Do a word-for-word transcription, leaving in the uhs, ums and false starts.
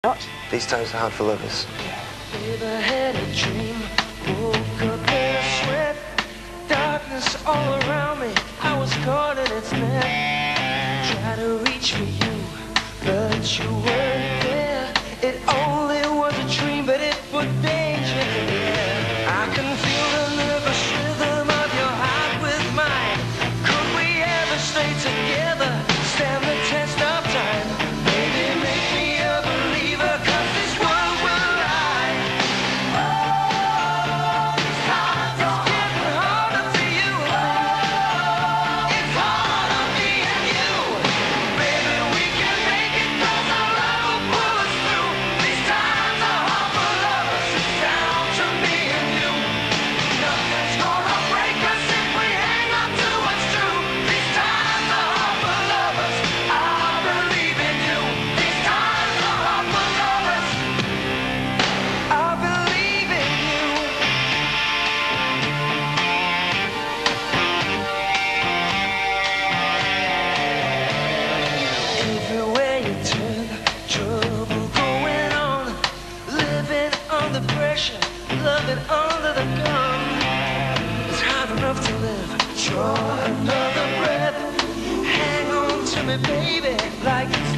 Not? These times are hard for lovers. Babe, I had a dream, woke up in a sweat, darkness all around me, I was caught in its net. Tried to reach for you, but you weren't there. It only was a dream, but it put danger in the air. I can feel the nervous rhythm of your heart with mine. Could we ever stay together, stand the test of time? Baby, make me a believer, 'cause this world will lie. Oh, it's hard, it's getting harder for you and me. It's harder me and you. Baby, we can make it, 'cause our love will pull us through. These times are hard for lovers, it's down to me and you. Nothing's gonna break us if we hang on to what's true. These times are hard for lovers, I believe in you. These times are hard for lovers, I believe in you. Everywhere you turn, trouble going on. Living under pressure, loving under the gun. It's hard enough to live. Draw another breath. Hang on to me, baby, like